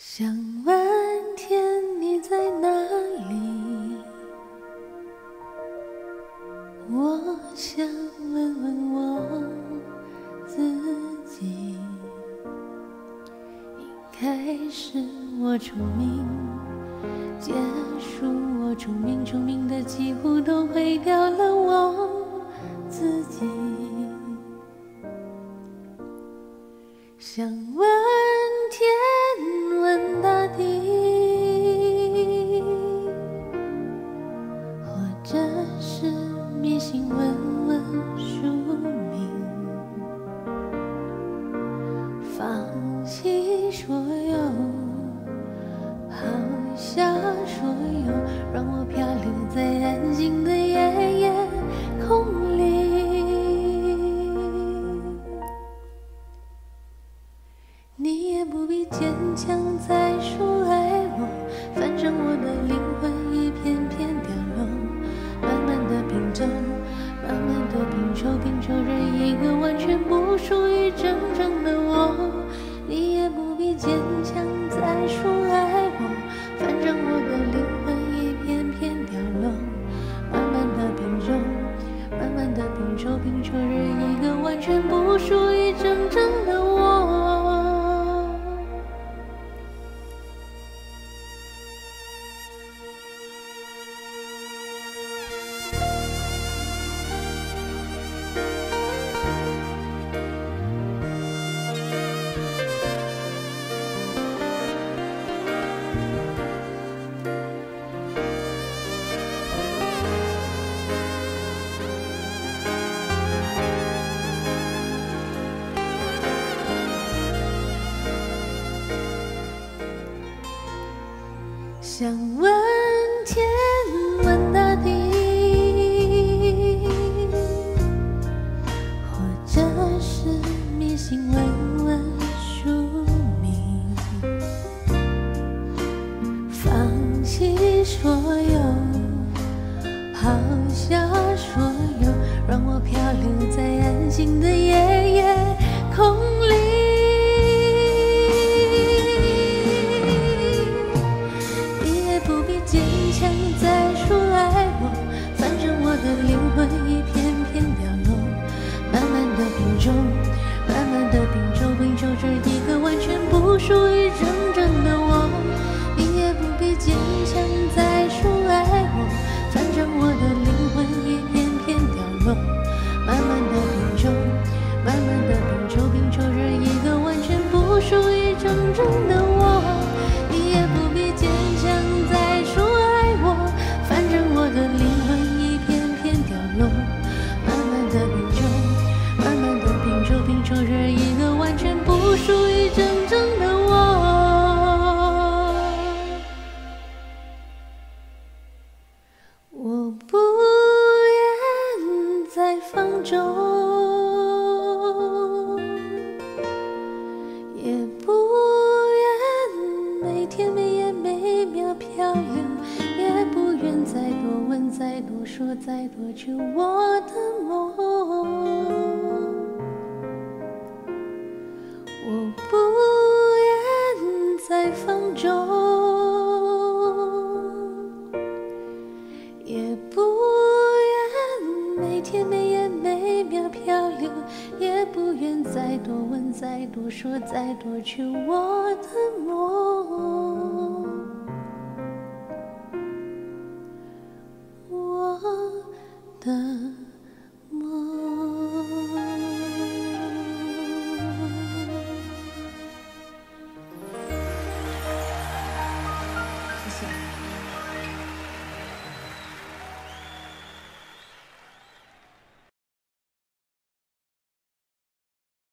想问天你在哪里？我想问问我自己。一开始我聪明，结束我聪明，聪明的几乎都毁掉了我自己。想问天问大地，或者是迷信问问宿命，放弃所有，抛下所有，让我漂流在安静的夜夜空里。你也不必坚强再说爱我，反正我的灵魂一片片凋落，慢慢的拼凑，慢慢的拼凑，拼凑着一个完全不属于真正的我。你也不必坚强再说爱我，反正我的灵魂一片片凋落，慢慢的拼凑，慢慢的拼凑，拼凑着一个完全不属于真正的我。想问天问大地，或者是迷信问问宿命，放弃所有，抛下所有，让我漂流在安静的夜夜空里。再说爱我，反正我的灵魂一片片凋落，慢慢的拼凑，慢慢的拼凑，拼凑着一个完全不属于真正的我。你也不必坚强再说爱我，反正我的灵魂一片片凋落，慢慢的拼凑，慢慢的拼凑，拼凑着一个完全不属于真正的我。你也不必坚强再说爱我，反正我的灵魂一片片凋落，慢慢的拼凑，慢慢的拼凑，拼凑着一个完全不属于真正的我。我不愿再放纵，也不愿每天每夜每秒漂流，也不愿再多问再多说再多求我的梦。我不愿再放纵，也不愿每天每夜每秒漂流，也不愿再多问再多说再多求我的梦。